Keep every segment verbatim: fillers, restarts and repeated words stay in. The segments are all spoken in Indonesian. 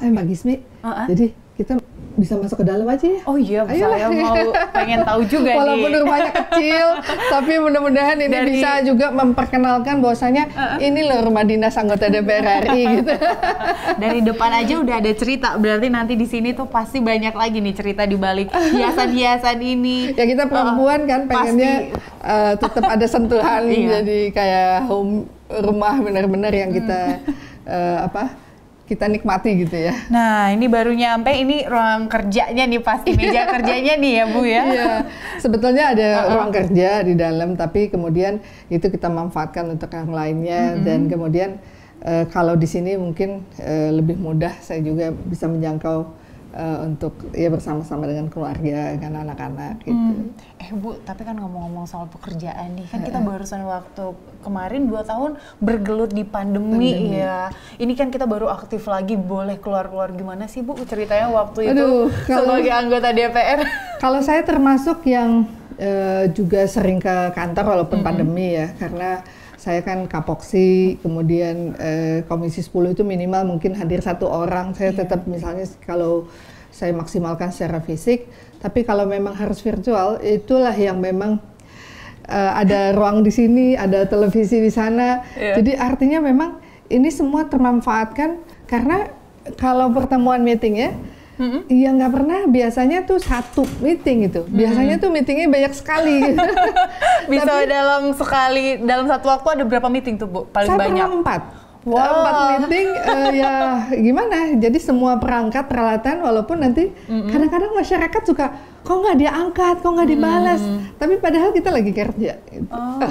Eh Mbak Gismi, uh-uh. jadi kita bisa masuk ke dalam aja ya? Oh iya, saya mau pengen tahu juga nih. Walaupun rumahnya kecil, tapi mudah-mudahan ini Dari... bisa juga memperkenalkan bahwasanya uh-uh. ini loh rumah dinas anggota D P R R I gitu. Dari depan aja udah ada cerita, berarti nanti di sini tuh pasti banyak lagi nih cerita di balik hiasan-hiasan ini. Ya kita perempuan uh, kan pengennya uh, tetap ada sentuhan, iya. Jadi kayak home rumah benar-benar yang kita hmm. uh, apa? kita nikmati gitu ya. Nah, ini baru nyampe, ini ruang kerjanya nih pasti, meja kerjanya nih ya Bu ya. Iya, sebetulnya ada uh-uh. ruang kerja di dalam, tapi kemudian itu kita manfaatkan untuk yang lainnya, mm-hmm. dan kemudian uh, kalau di sini mungkin uh, lebih mudah, saya juga bisa menjangkau uh, untuk ya bersama-sama dengan keluarga, dengan anak-anak gitu. Hmm. Eh Bu, tapi kan ngomong-ngomong soal pekerjaan nih, kan kita barusan waktu kemarin dua tahun bergelut di pandemi, pandemi ya. Ini kan kita baru aktif lagi, boleh keluar-keluar. Gimana sih Bu ceritanya waktu Aduh, itu kalau, sebagai anggota D P R? Kalau saya termasuk yang uh, juga sering ke kantor walaupun mm-hmm. pandemi ya, karena saya kan kapoksi, kemudian uh, komisi sepuluh itu minimal mungkin hadir satu orang. Saya yeah. tetap misalnya kalau saya maksimalkan secara fisik, tapi kalau memang harus virtual, itulah yang memang uh, ada ruang di sini, ada televisi di sana. Yeah. Jadi artinya memang ini semua termanfaatkan karena kalau pertemuan meeting ya, mm-hmm. ya nggak pernah biasanya tuh satu meeting gitu. Biasanya mm-hmm. tuh meetingnya banyak sekali. Gitu. Bisa tapi, dalam sekali, dalam satu waktu ada berapa meeting tuh Bu? Paling saya banyak? Saya empat. Wow. Empat meeting, uh, ya gimana? Jadi semua perangkat peralatan, walaupun nanti mm-hmm. kadang-kadang masyarakat suka, kok nggak dia angkat, kok nggak dibalas, mm. tapi padahal kita lagi kerja. Gitu. Oh.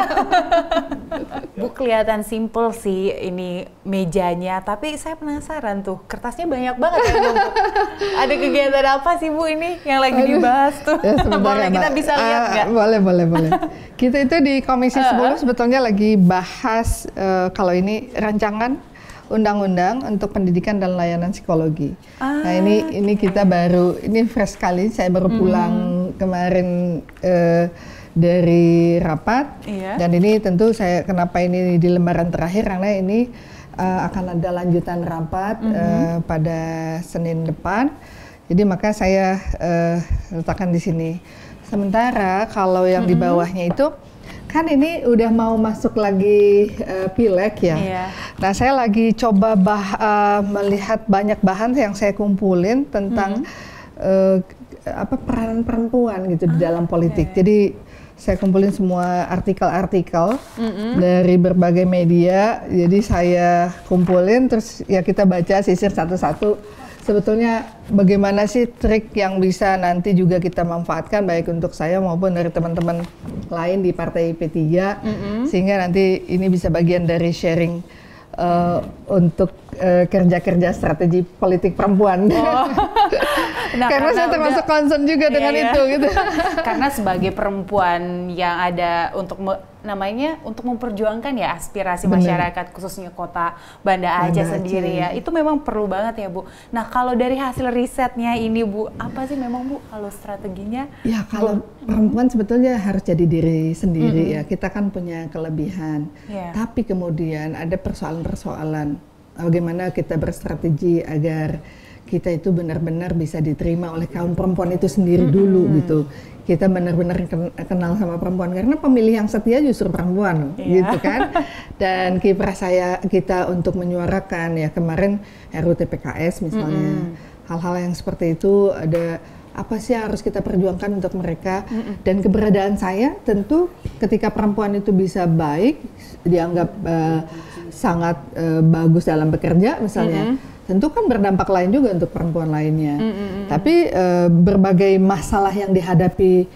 Bu, kelihatan simple sih ini mejanya, tapi saya penasaran tuh, kertasnya banyak banget ya Bu. Ada kegiatan apa sih Bu ini yang lagi dibahas tuh? Ya, boleh kita bisa lihat nggak? Uh, boleh, boleh, boleh. Kita itu di Komisi sepuluh uh, sebetulnya lagi bahas uh, kalau ini rancangan undang-undang untuk pendidikan dan layanan psikologi. Ah, nah ini okay. ini kita baru, ini fresh sekali, saya baru pulang mm. kemarin uh, dari rapat, iya. dan ini tentu saya kenapa ini di lembaran terakhir karena ini uh, akan ada lanjutan rapat mm-hmm. uh, pada Senin depan, jadi maka saya uh, letakkan di sini. Sementara kalau yang mm-hmm. di bawahnya itu kan ini udah mau masuk lagi uh, pileg ya. Iya. Nah saya lagi coba bah, uh, melihat banyak bahan yang saya kumpulin tentang mm-hmm. uh, apa peranan perempuan gitu ah, di dalam politik. Okay. Jadi saya kumpulin semua artikel-artikel mm-hmm. dari berbagai media. Jadi saya kumpulin terus ya kita baca sisir satu-satu. Sebetulnya bagaimana sih trik yang bisa nanti juga kita manfaatkan baik untuk saya maupun dari teman-teman lain di Partai P tiga mm-hmm. sehingga nanti ini bisa bagian dari sharing uh, untuk uh, kerja-kerja strategi politik perempuan. Oh. Nah, karena, karena saya termasuk udah, concern juga iya, dengan iya. itu gitu. Karena sebagai perempuan yang ada untuk me, namanya untuk memperjuangkan ya aspirasi Bener. masyarakat khususnya kota Banda Aceh Banda sendiri Aceh. ya. Itu memang perlu banget ya Bu. Nah, kalau dari hasil risetnya ini Bu, apa sih memang Bu kalau strateginya? Ya, kalau Bu, perempuan sebetulnya harus jadi diri sendiri mm-hmm. ya. Kita kan punya kelebihan. Yeah. Tapi kemudian ada persoalan-persoalan bagaimana kita berstrategi agar kita itu benar-benar bisa diterima oleh kaum perempuan itu sendiri mm-hmm. dulu gitu. Kita benar-benar kenal sama perempuan karena pemilih yang setia justru perempuan yeah. gitu kan. Dan kiprah saya kita untuk menyuarakan ya kemarin R U T P K S misalnya mm-hmm. hal-hal yang seperti itu ada apa sih yang harus kita perjuangkan untuk mereka mm-hmm. dan keberadaan saya tentu ketika perempuan itu bisa baik dianggap uh, sangat uh, bagus dalam bekerja misalnya. Mm-hmm. Tentu kan berdampak lain juga untuk perempuan lainnya. Mm-hmm. Tapi uh, berbagai masalah yang dihadapi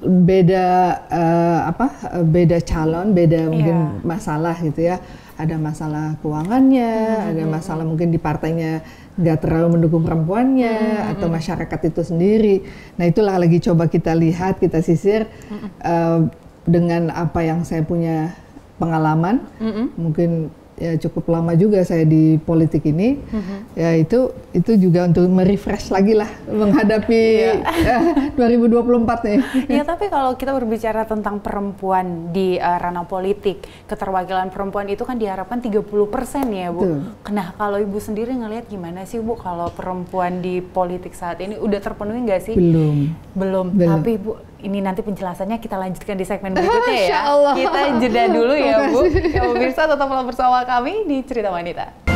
beda uh, apa beda calon, beda yeah. mungkin masalah gitu ya. Ada masalah keuangannya, mm-hmm. ada masalah mungkin di partainya nggak terlalu mendukung perempuannya mm-hmm. atau masyarakat itu sendiri. Nah itulah lagi coba kita lihat, kita sisir mm-hmm. uh, dengan apa yang saya punya pengalaman, mm-hmm. mungkin ya cukup lama juga saya di politik ini, mm-hmm. ya itu itu juga untuk merefresh lagi lah menghadapi uh, dua ribu dua puluh empat nih. Ya tapi kalau kita berbicara tentang perempuan di uh, ranah politik, keterwakilan perempuan itu kan diharapkan tiga puluh persen ya Bu. Betul. Nah kalau Ibu sendiri ngelihat gimana sih Bu kalau perempuan di politik saat ini udah terpenuhi nggak sih? Belum. Belum. Belum. Tapi Bu, ini nanti penjelasannya kita lanjutkan di segmen berikutnya ya. Kita jeda dulu ya Bu. Ya pemirsa tetaplah bersama kami di Cerita Wanita.